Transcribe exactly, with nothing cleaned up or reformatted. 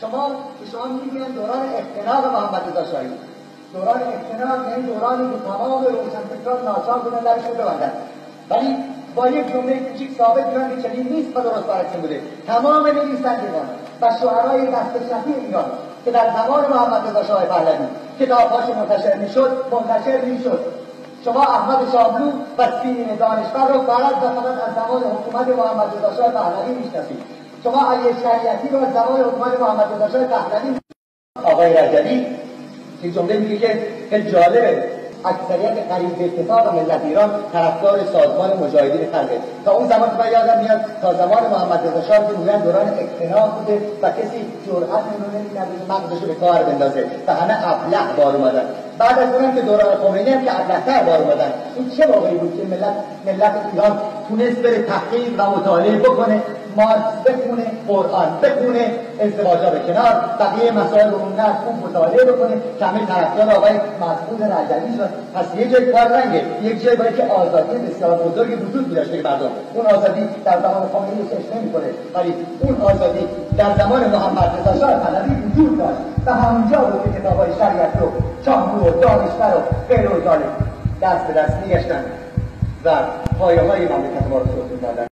شما که شما میگین دوران اختناق محمد رضا شاهی، دوران اختناق یعنی دورانی که تمام روشنفکران ناچار بودن درش رو ببندن، ولی با یک جمله کوچیک ثابت می‌کنن که چنین نیست و درست برعکس بوده. تمام نویسندگان و شعرای دست شفیع ایران که در زمان محمد رضا شاه پهلوی کتاب‌هاش منتشر می‌شد، منتشر می‌شد. شما احمد شاملو و سیمین دانشور رو فقط و فقط از زمان حکومت محمد رضا شاه پهلوی می‌شناسید. شما علی شریعتی رو از زمان حکومت محمد رضا شاه پهلوی. آقای رجبی که جمله میگه که خیلی جالبه، اکثریت قریب به اتفاق ملت ایران طرفدار سازمان مجاهدین خلقه. تا اون زمان که من یادم میاد تا زمان محمد رضا شاه که میگن دوران اقتناع بوده و کسی جرأت نمی‌کنه مغزش رو به کار بندازه و همه ابله بار اومدن. بعد از اونم که دوران خمینی هم که ابله‌تر بار اومدن. این چه واقعی بود که ملت ملت ایران تونست بره تحقیق و مطالعه بکنه، مارکس بخونه، قرآن بخونه، ازدواجا به کنار، بقیه مسائل رو اونقدر خوب مطالعه بکنه که همه طرفدار آقای مسعود رجبی شد. پس یه جای کار رنگه، یک جای باید که آزادی بسیار بزرگی وجود می‌داشته که مردم اون آزادی در زمان خمینی چشم نمی‌کنه، ولی اون آزادی در زمان محمد رضا شاه پهلوی وجود داشت و همونجا بود که کتاب‌های شریعت رو شاملو و دانشور و غیر و ذالک دست به دست می‌گشتن و پایه‌های مملکت ما رو سقوط می‌دادن.